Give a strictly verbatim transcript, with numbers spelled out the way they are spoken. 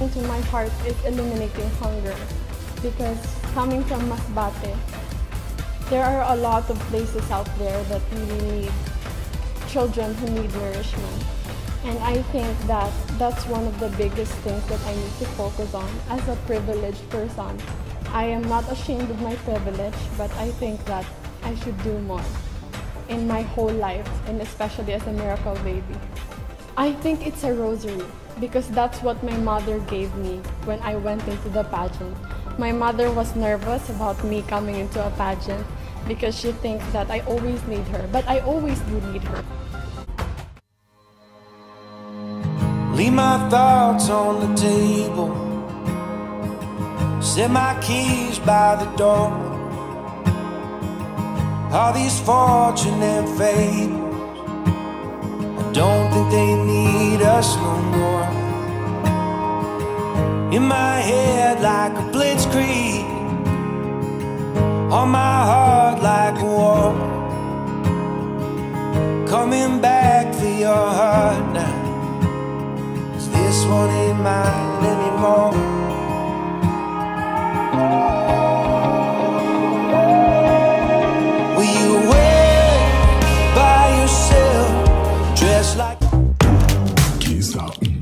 important to my heart is eliminating hunger, because coming from Masbate, there are a lot of places out there that really need children who need nourishment. And I think that that's one of the biggest things that I need to focus on as a privileged person. I am not ashamed of my privilege, but I think that I should do more in my whole life, and especially as a miracle baby. I think it's a rosary, because that's what my mother gave me when I went into the pageant. My mother was nervous about me coming into a pageant because she thinks that I always need her, but I always do need her. Leave my thoughts on the table, set my keys by the door. All these fortune and fables, I don't think they need us no more. In my head like a blitzkrieg, on my heart like a war. Coming back for your heart now, 'cause this one ain't mine anymore. Were you away by yourself, dressed like... Keys out.